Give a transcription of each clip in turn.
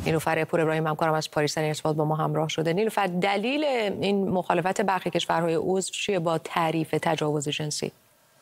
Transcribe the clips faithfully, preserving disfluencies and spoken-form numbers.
نیلوفر پور ابراهیم همکارم از پاریس در ارتباط با ما همراه شده. نیلوفر، دلیل این مخالفت برخی کشورهای عضو چیه با تعریف تجاوز جنسی؟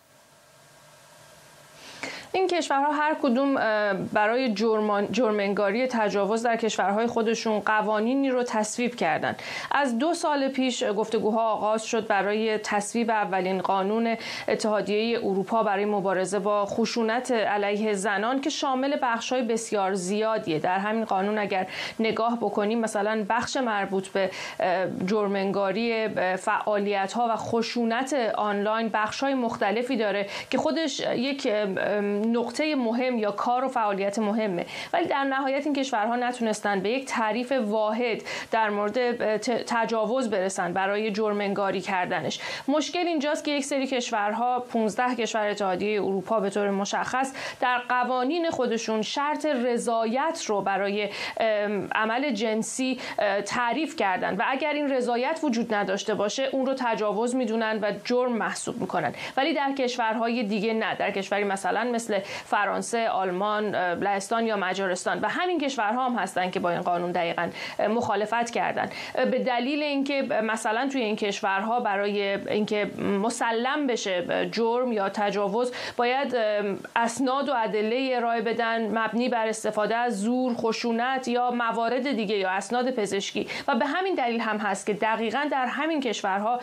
این کشورها هر کدوم برای جرم جرم‌انگاری تجاوز در کشورهای خودشون قوانینی رو تصویب کردن. از دو سال پیش گفتگوها آغاز شد برای تصویب اولین قانون اتحادیه اروپا برای مبارزه با خشونت علیه زنان که شامل بخش‌های بسیار زیادیه. در همین قانون اگر نگاه بکنیم مثلا بخش مربوط به جرم‌انگاری فعالیت‌ها و خشونت آنلاین بخش‌های مختلفی داره که خودش یک نقطه مهم یا کار و فعالیت مهمه، ولی در نهایت این کشورها نتونستن به یک تعریف واحد در مورد تجاوز برسن برای جرم انگاری کردنش. مشکل اینجاست که یک سری کشورها، پانزده کشور اتحادیه اروپا به طور مشخص، در قوانین خودشون شرط رضایت رو برای عمل جنسی تعریف کردن و اگر این رضایت وجود نداشته باشه اون رو تجاوز میدونن و جرم محسوب میکنن، ولی در کشورهای دیگه نه. در کشوری مثلا مثل فرانسه، آلمان، لهستان یا مجارستان و همین کشورها هم هستن که با این قانون دقیقاً مخالفت کردن به دلیل اینکه مثلا توی این کشورها برای اینکه مسلم بشه جرم یا تجاوز باید اسناد و ادله ارائه بدن مبنی بر استفاده از زور، خشونت یا موارد دیگه یا اسناد پزشکی و به همین دلیل هم هست که دقیقاً در همین کشورها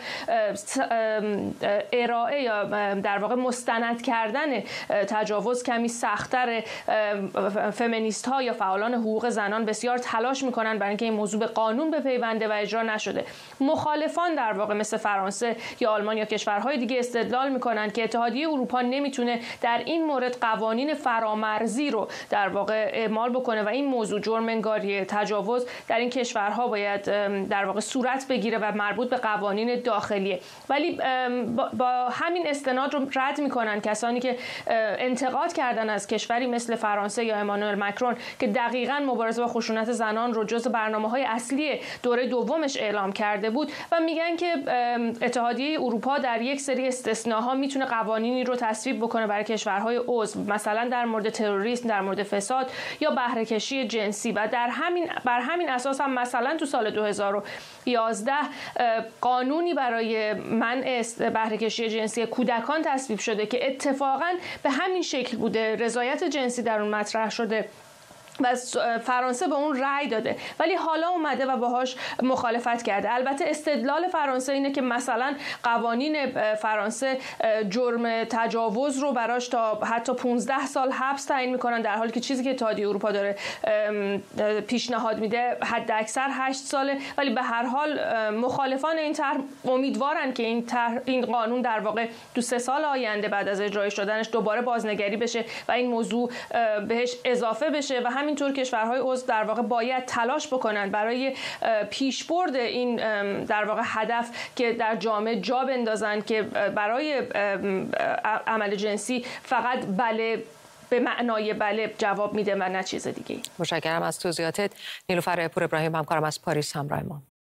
ارائه یا در واقع مستند کردن تجاوز کمی سخت‌تر. فمینیست ها یا فعالان حقوق زنان بسیار تلاش میکنن برای اینکه این موضوع به قانون بپیونده و اجرا نشده. مخالفان در واقع مثل فرانسه یا آلمان یا کشورهای دیگه استدلال میکنن که اتحادیه اروپا نمیتونه در این مورد قوانین فرامرزی رو در واقع اعمال بکنه و این موضوع جرم انگاری تجاوز در این کشورها باید در واقع صورت بگیره و مربوط به قوانین داخلیه. ولی با همین استناد رو رد میکنن کسانی که انتقاد کردن از کشوری مثل فرانسه یا امانوئل مکرون که دقیقاً مبارزه با خشونت زنان رو جزو برنامه‌های اصلی دوره دومش اعلام کرده بود و میگن که اتحادیه اروپا در یک سری استثناها میتونه قوانینی رو تصویب بکنه برای کشورهای عضو، مثلا در مورد تروریسم، در مورد فساد یا بهره‌کشی جنسی و در همین بر همین اساس هم مثلا تو سال دو هزار و یازده قانونی برای منع بهره‌کشی جنسی کودکان تصویب شده که اتفاقاً به همین شکل بوده، رضایت جنسی در اون مطرح شده و فرانسه به اون رأی داده، ولی حالا اومده و باهاش مخالفت کرده. البته استدلال فرانسه اینه که مثلا قوانین فرانسه جرم تجاوز رو براش تا حتی پانزده سال حبس تعیین میکنن، در حالی که چیزی که اتحادیه اروپا داره پیشنهاد میده حد اکثر هشت ساله. ولی به هر حال مخالفان این طرح امیدوارن که این طرح این قانون در واقع تو سه سال آینده بعد از اجرای شدنش دوباره بازنگری بشه و این موضوع بهش اضافه بشه و هم همینطور کشورهای عضو در واقع باید تلاش بکنن برای پیشبرد این در واقع هدف که در جامعه جا بندازن که برای عمل جنسی فقط بله به معنای بله جواب میده و نه چیز دیگه. متشکرم از توضیحاتت نیلوفر پور ابراهیم همکارم از پاریس همراه ما.